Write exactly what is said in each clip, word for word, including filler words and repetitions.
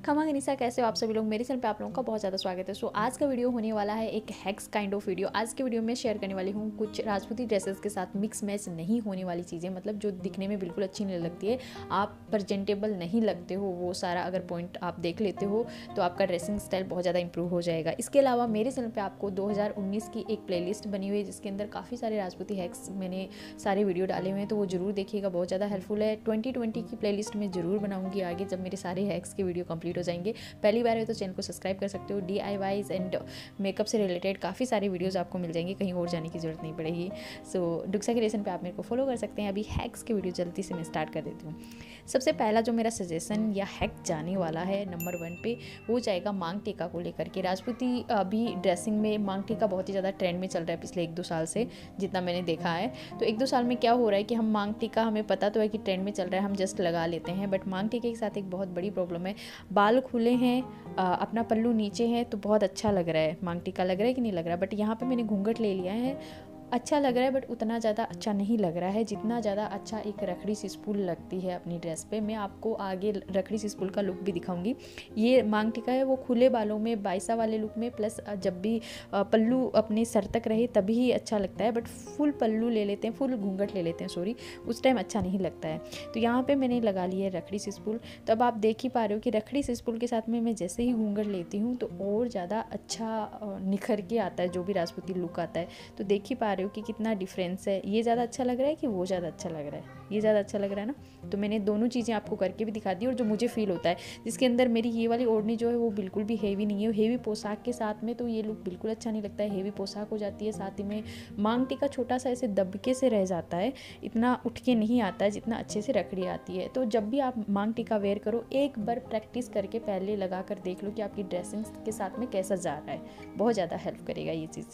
खमा गनीसा, कैसे हो आप सभी लोग। मेरे चैनल पे आप लोगों का बहुत ज़्यादा स्वागत है। सो so, आज का वीडियो होने वाला है एक हैक्स काइंड ऑफ वीडियो। आज के वीडियो में शेयर करने वाली हूँ कुछ राजपूती ड्रेसेस के साथ मिक्स मैच नहीं होने वाली चीज़ें, मतलब जो दिखने में बिल्कुल अच्छी नहीं लगती है, आप प्रेजेंटेबल नहीं लगते हो, वो सारा अगर पॉइंट आप देख लेते हो तो आपका ड्रेसिंग स्टाइल बहुत ज़्यादा इंप्रूव हो जाएगा। इसके अलावा मेरे चैनल पर आपको दो हज़ार उन्नीस की एक प्लेलिस्ट बनी हुई है जिसके अंदर काफ़ी सारे राजपूती हैक्स मैंने सारे वीडियो डाले हुए हैं, तो वो जरूर देखिएगा, बहुत ज़्यादा हेल्पफुल है। ट्वेंटी ट्वेंटी की प्लेलिस्ट में जरूर बनाऊंगी आगे जब मेरे सारे हैक्स के वीडियो कंप्लीट हो जाएंगे। पहली बार है तो चैनल को सब्सक्राइब कर सकते हो। D I Ys and makeup से रिलेटेड काफ़ी सारे वीडियोस आपको मिल जाएंगे, कहीं और जाने की जरूरत नहीं पड़ेगी। सो डुक्सा क्रिएशन पे आप मेरे को फॉलो कर सकते हैं। अभी हैक्स के वीडियो जल्दी से मैं स्टार्ट कर देती हूँ। सबसे पहला जो मेरा सजेशन या हैक जाने वाला है नंबर वन पे, वो जाएगा मांग टीका को लेकर के। राजपूती अभी ड्रेसिंग में मांग टीका बहुत ही ज़्यादा ट्रेंड में चल रहा है पिछले एक दो साल से, जितना मैंने देखा है। तो एक दो साल में क्या हो रहा है कि हम मांग टीका, हमें पता तो है कि ट्रेंड में चल रहा है, हम जस्ट लगा लेते हैं, बट मांग टीके के साथ एक बहुत बड़ी प्रॉब्लम है, बाल खुले हैं, अपना पल्लू नीचे है तो बहुत अच्छा लग रहा है, मांग टीका लग रहा है कि नहीं लग रहा है, बट यहाँ पे मैंने घूंघट ले लिया है, अच्छा लग रहा है, बट उतना ज़्यादा अच्छा नहीं लग रहा है जितना ज़्यादा अच्छा एक रखड़ी सी स्पूल लगती है अपनी ड्रेस पे। मैं आपको आगे रखड़ी सी स्पूल का लुक भी दिखाऊंगी। ये मांग टीका है वो खुले बालों में बाइसा वाले लुक में, प्लस जब भी पल्लू अपने सर तक रहे तभी ही अच्छा लगता है, बट फुल पल्लू ले लेते हैं, फुल घूंघट ले लेते हैं सॉरी, उस टाइम अच्छा नहीं लगता है। तो यहाँ पर मैंने लगा ली है रखड़ी सी स्पूल। तो अब आप देख ही पा रहे हो कि रखड़ी सी स्पूल के साथ में मैं जैसे ही घूंघट लेती हूँ तो और ज़्यादा अच्छा निखर के आता है जो भी राजपूती लुक आता है। तो देख ही पा रहे हो कि कितना डिफरेंस है, ये ज़्यादा अच्छा लग रहा है कि वो ज़्यादा अच्छा लग रहा है, ये ज़्यादा अच्छा लग रहा है ना। तो मैंने दोनों चीज़ें आपको करके भी दिखा दी, और जो मुझे फील होता है जिसके अंदर मेरी ये वाली ओढ़नी जो है वो बिल्कुल भी हेवी नहीं है। हेवी पोशाक के साथ में तो ये लुक बिल्कुल अच्छा नहीं लगता है, हेवी पोशाक हो जाती है, साथ ही में मांग टीका छोटा सा ऐसे दबके से रह जाता है, इतना उठ के नहीं आता है जितना अच्छे से रखड़ी आती है। तो जब भी आप मांग टीका वेयर करो, एक बार प्रैक्टिस करके पहले लगा कर देख लो कि आपकी ड्रेसिंग के साथ में कैसा जा रहा है, बहुत ज़्यादा हेल्प करेगा ये चीज़।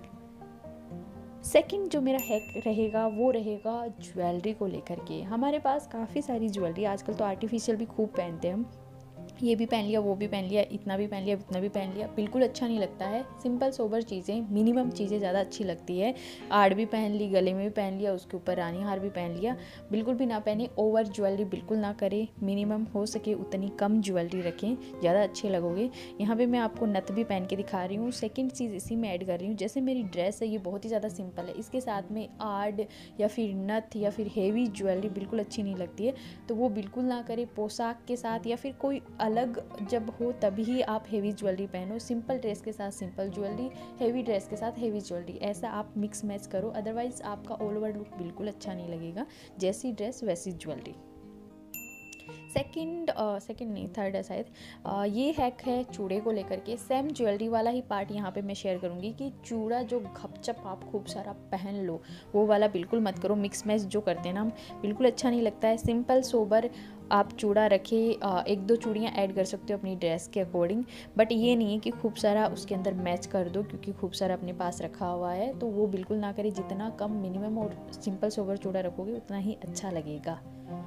सेकंड जो मेरा हैक रहेगा वो रहेगा ज्वेलरी को लेकर के। हमारे पास काफ़ी सारी ज्वेलरी, आजकल तो आर्टिफिशियल भी खूब पहनते हैं हम, ये भी पहन लिया, वो भी पहन लिया, इतना भी पहन लिया, इतना भी पहन लिया, बिल्कुल अच्छा नहीं लगता है। सिंपल सोबर चीज़ें, मिनिमम चीज़ें ज़्यादा अच्छी लगती है। आड़ भी पहन ली, गले में भी पहन लिया, उसके ऊपर रानी हार भी पहन लिया, बिल्कुल भी ना पहने। ओवर ज्वेलरी बिल्कुल ना करें, मिनिमम हो सके उतनी कम ज्वेलरी रखें, ज़्यादा अच्छे लगोगे। यहाँ पर मैं आपको नथ भी पहन के दिखा रही हूँ। सेकेंड चीज़ इसी में ऐड कर रही हूँ, जैसे मेरी ड्रेस है ये बहुत ही ज़्यादा सिंपल है, इसके साथ में आड़ या फिर नथ या फिर हेवी ज्वेलरी बिल्कुल अच्छी नहीं लगती है, तो वो बिल्कुल ना करें। पोशाक के साथ या फिर कोई अलग जब हो तभी आप हेवी ज्वेलरी पहनो। सिंपल ड्रेस के साथ सिंपल ज्वेलरी, हेवी ड्रेस के साथ हेवी ज्वेलरी, ऐसा आप मिक्स मैच करो, अदरवाइज आपका ऑल ओवर लुक बिल्कुल अच्छा नहीं लगेगा। जैसी ड्रेस वैसी ज्वेलरी। सेकंड सेकंड नहीं थर्ड है शायद, uh, ये हैक है चूड़े को लेकर के। सेम ज्वेलरी वाला ही पार्ट यहाँ पे मैं शेयर करूँगी कि चूड़ा जो घपचप आप खूब सारा पहन लो, वो वाला बिल्कुल मत करो। मिक्स मैच जो करते हैं ना हम, बिल्कुल अच्छा नहीं लगता है। सिंपल सोबर आप चूड़ा रखे, एक दो चूड़ियाँ ऐड कर सकते हो अपनी ड्रेस के अकॉर्डिंग, बट ये नहीं है कि खूब सारा उसके अंदर मैच कर दो क्योंकि खूब सारा अपने पास रखा हुआ है, तो वो बिल्कुल ना करें। जितना कम मिनिमम और सिंपल सोबर चूड़ा रखोगे उतना ही अच्छा लगेगा।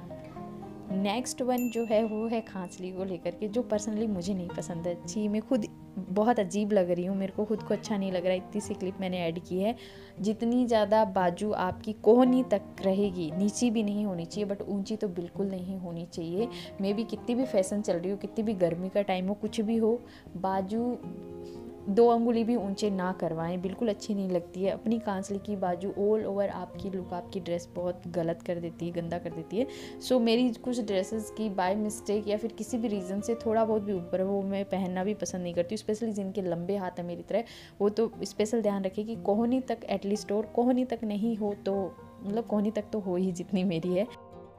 नेक्स्ट वन जो है वो है खांचली को लेकर के, जो पर्सनली मुझे नहीं पसंद है। जी, मैं खुद बहुत अजीब लग रही हूँ, मेरे को खुद को अच्छा नहीं लग रहा है। इतनी सी क्लिप मैंने ऐड की है। जितनी ज़्यादा बाजू आपकी कोहनी तक रहेगी, नीची भी नहीं होनी चाहिए, बट ऊंची तो बिल्कुल नहीं होनी चाहिए। मे भी कितनी भी फैशन चल रही हो, कितनी भी गर्मी का टाइम हो, कुछ भी हो, बाजू दो अंगुली भी ऊंचे ना करवाएं, बिल्कुल अच्छी नहीं लगती है। अपनी कांसली की बाजू ऑल ओवर आपकी लुक, आपकी ड्रेस बहुत गलत कर देती है, गंदा कर देती है। सो so, मेरी कुछ ड्रेसेस की बाय मिस्टेक या फिर किसी भी रीज़न से थोड़ा बहुत भी ऊपर है, वो मैं पहनना भी पसंद नहीं करती हूँ। स्पेशली जिनके लंबे हाथ है मेरी तरह, वो तो स्पेशल ध्यान रखें कि कोहनी तक एटलीस्ट, और कोहनी तक नहीं हो तो मतलब कोहनी तक तो हो ही जितनी मेरी है।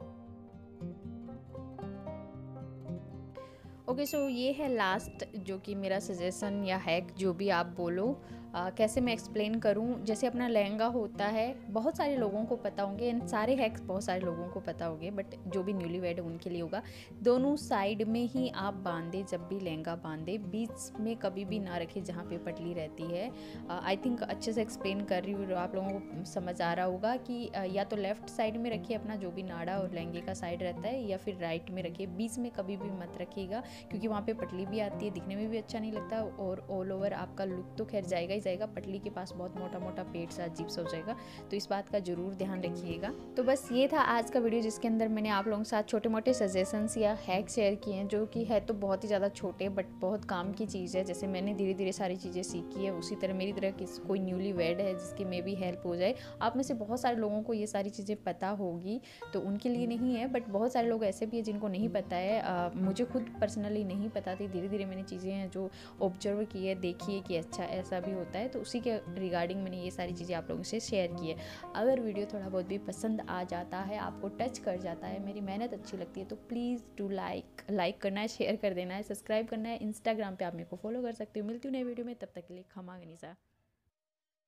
ओके, सो ये है लास्ट जो कि मेरा सजेशन या हैक, जो भी आप बोलो। आ, कैसे मैं एक्सप्लेन करूं, जैसे अपना लहंगा होता है, बहुत सारे लोगों को पता होंगे, एंड सारे हैक्स बहुत सारे लोगों को पता होंगे, बट जो भी न्यूली वेड है उनके लिए होगा। दोनों साइड में ही आप बांधे, जब भी लहंगा बांधे, बीच में कभी भी ना रखे जहाँ पे पटली रहती है। आई थिंक अच्छे से एक्सप्लेन कर रही हूँ, आप लोगों को समझ आ रहा होगा कि आ, या तो लेफ्ट साइड में रखिए अपना जो भी नाड़ा और लहंगे का साइड रहता है, या फिर राइट में रखिए, बीच में कभी भी मत रखिएगा, क्योंकि वहाँ पे पटली भी आती है, दिखने में भी अच्छा नहीं लगता, और ऑल ओवर आपका लुक तो खैर जाएगा ही जाएगा, पटली के पास बहुत मोटा मोटा पेट सा अजीब सा हो जाएगा, तो इस बात का ज़रूर ध्यान रखिएगा। तो बस ये था आज का वीडियो, जिसके अंदर मैंने आप लोगों के साथ छोटे मोटे सजेशंस या हैक शेयर किए हैं, जो कि है तो बहुत ही ज़्यादा छोटे बट बहुत काम की चीज़ है। जैसे मैंने धीरे धीरे सारी चीज़ें सीखी है, उसी तरह मेरी तरह किस कोई न्यूली वेड है जिसकी मे भी हेल्प हो जाए। आप में से बहुत सारे लोगों को ये सारी चीज़ें पता होगी, तो उनके लिए नहीं है, बट बहुत सारे लोग ऐसे भी हैं जिनको नहीं पता है। आ, मुझे खुद पर्सनली नहीं पता थी, धीरे धीरे मैंने चीज़ें जो ऑब्जर्व की है, देखी है कि अच्छा ऐसा भी होता है, तो उसी के रिगार्डिंग मैंने ये सारी चीज़ें आप लोगों से शेयर की है। अगर वीडियो थोड़ा बहुत भी पसंद आ जाता है, आपको टच कर जाता है, मेरी मेहनत अच्छी लगती है, तो प्लीज़ डू लाइक लाइक करना है, शेयर कर देना है, सब्सक्राइब करना है। इंस्टाग्राम पे आप मेरे को फॉलो कर सकते हो। मिलती हूँ नई वीडियो में, तब तक के लिए खमा गनीसा।